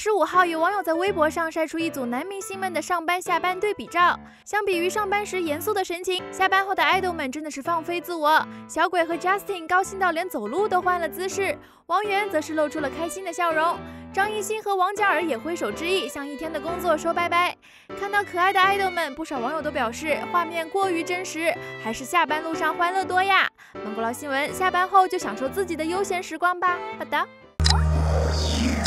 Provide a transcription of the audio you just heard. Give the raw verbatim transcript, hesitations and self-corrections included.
十五号，有网友在微博上晒出一组男明星们的上班下班对比照。相比于上班时严肃的神情，下班后的爱豆们真的是放飞自我。小鬼和 Justin 高兴到连走路都换了姿势，王源则是露出了开心的笑容。张艺兴和王嘉尔也挥手致意，向一天的工作说拜拜。看到可爱的爱豆们，不少网友都表示画面过于真实，还是下班路上欢乐多呀。蒙古捞新闻，下班后就享受自己的悠闲时光吧。好的。